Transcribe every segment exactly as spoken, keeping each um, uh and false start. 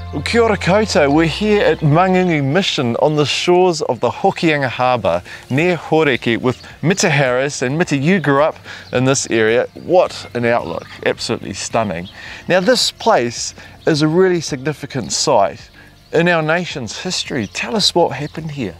Well, kia ora koutou. We're here at Māngungu Mission on the shores of the Hokianga Harbour near Horeke with Mita Harris. And Mita, you grew up in this area. What an outlook, absolutely stunning. Now this place is a really significant site in our nation's history. Tell us what happened here.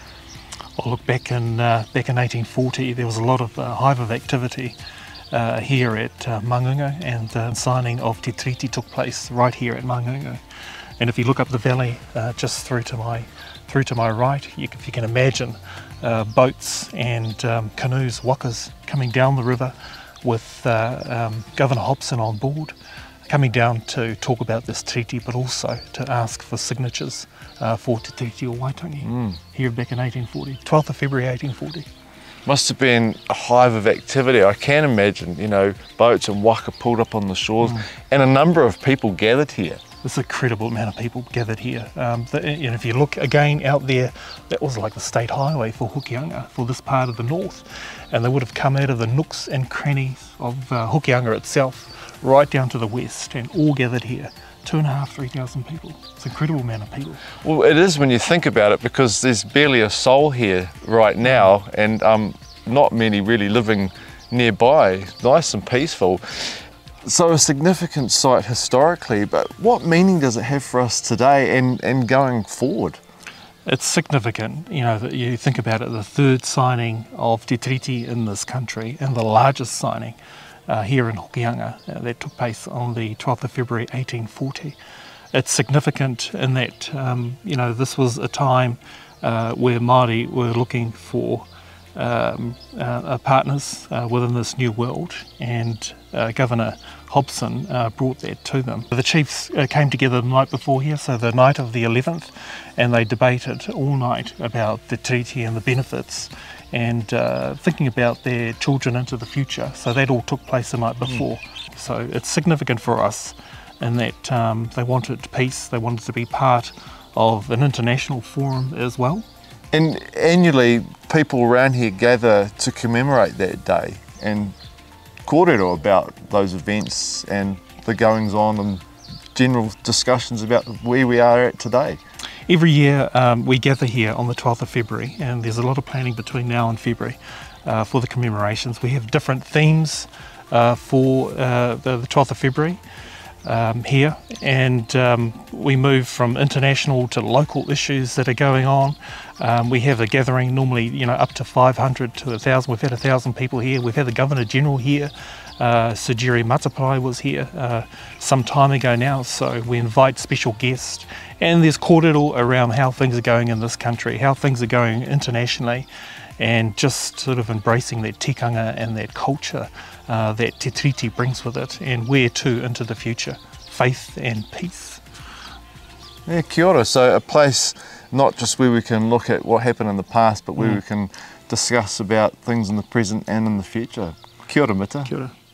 Well, look, back in uh, back in eighteen forty there was a lot of uh, hive of activity uh, here at uh, Māngungu, and the signing of Te Tiriti took place right here at Māngungu. And if you look up the valley uh, just through to my through to my right, you, if you can imagine uh, boats and um, canoes, wakas coming down the river with uh, um, Governor Hobson on board, coming down to talk about this treaty, but also to ask for signatures uh, for Te Tiriti or Waitangi mm. here back in eighteen forty, twelfth of February eighteen forty. Must have been a hive of activity. I can imagine, you know, boats and waka pulled up on the shores mm. and a number of people gathered here. There's an incredible amount of people gathered here. Um, the, and if you look again out there, that was like the state highway for Hokianga, for this part of the north. And they would have come out of the nooks and crannies of uh, Hokianga itself, right down to the west, and all gathered here. Two and a half, three thousand people. It's an incredible amount of people. Well, it is when you think about it, because there's barely a soul here right now, and um, not many really living nearby, nice and peaceful. So a significant site historically, but what meaning does it have for us today and, and going forward? It's significant, you know, that you think about it, the third signing of Te Tiriti in this country and the largest signing uh, here in Hokianga uh, that took place on the twelfth of February eighteen forty. It's significant in that, um, you know, this was a time uh, where Māori were looking for Um, uh, partners uh, within this new world, and uh, Governor Hobson uh, brought that to them. The chiefs uh, came together the night before here, so the night of the eleventh, and they debated all night about the treaty and the benefits, and uh, thinking about their children into the future. So that all took place the night before. Mm. So it's significant for us in that um, they wanted peace, they wanted to be part of an international forum as well. And annually, people around here gather to commemorate that day and kōrero about those events and the goings-on and general discussions about where we are at today. Every year um, we gather here on the twelfth of February, and there's a lot of planning between now and February uh, for the commemorations. We have different themes uh, for uh, the, the twelfth of February. Um, here, and um, we move from international to local issues that are going on. Um, we have a gathering normally, you know, up to five hundred to one thousand. We've had one thousand people here. We've had the Governor General here. Uh, Sir Jerry Matapai was here uh, some time ago now, so we invite special guests. And there's kōrero around how things are going in this country, how things are going internationally, and just sort of embracing that tikanga and that culture uh, that Te Tiriti brings with it, and where to into the future, faith and peace. Yeah, kia ora. So a place not just where we can look at what happened in the past, but where mm. we can discuss about things in the present and in the future. Kia ora, Mita. Kia ora.